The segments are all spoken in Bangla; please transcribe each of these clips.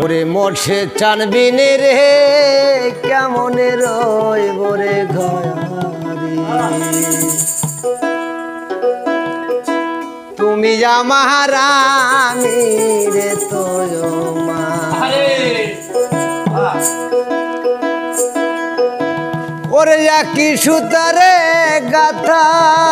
ওরে মোটে টানবিনে রে কেমন রইব রে ঘয়ারি তুমি আমার রানী রে তোয় মা ওরে কি সুতারে গাথা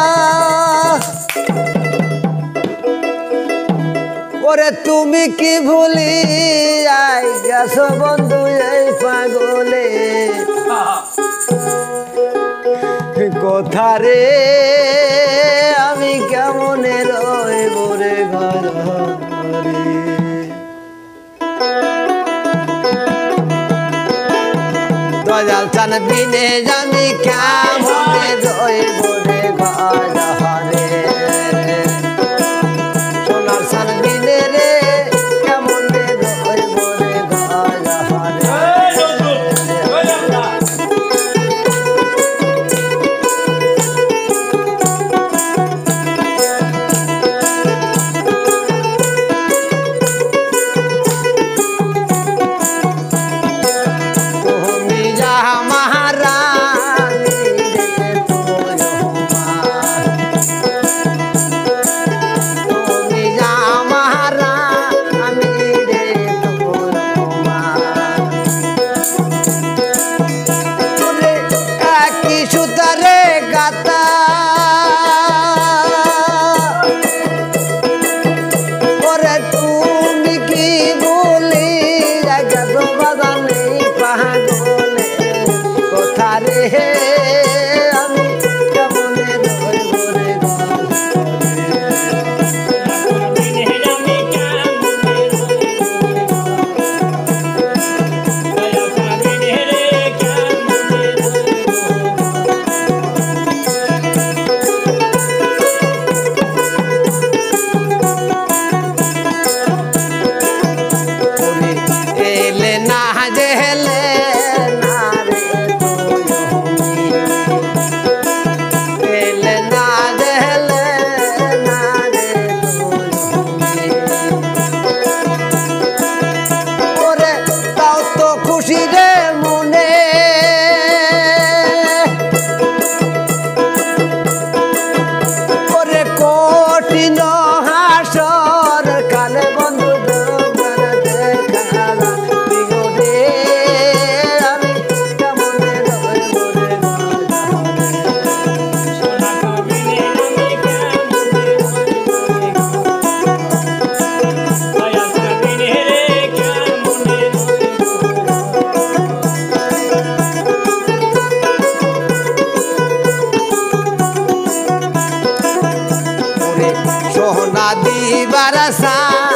ওরে তুমি কি ভুলি আই গেছো বন্ধু এই পাগলে কথা রে আমি কেমন রইব রে ঘরে দয়াল টানবিনে আমি কেমন রইব রে ঘরে সোনার টানবিনে রে কেমন রইব রে ঘরে सोना दी बरसा